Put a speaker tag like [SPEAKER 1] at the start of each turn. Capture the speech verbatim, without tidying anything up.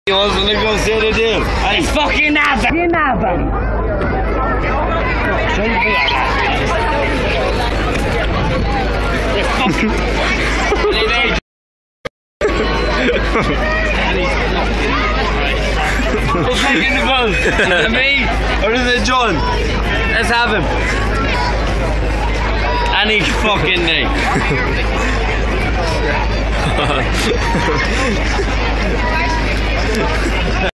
[SPEAKER 1] He wants to negotiate a deal.
[SPEAKER 2] It's fucking nada. You nada.
[SPEAKER 1] Who's making the ball? Is it me or is it John? Let's have him. Any fucking day.